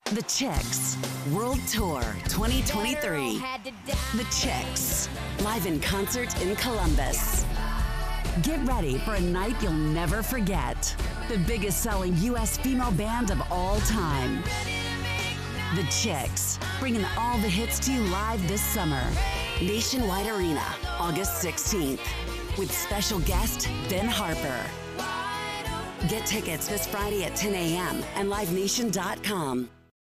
The Chicks World Tour 2023. The Chicks, live in concert in Columbus. Get ready for a night you'll never forget. The biggest selling U.S. female band of all time. The Chicks, bringing all the hits to you live this summer. Nationwide Arena, August 16th. With special guest, Ben Harper. Get tickets this Friday at 10 a.m. and livenation.com.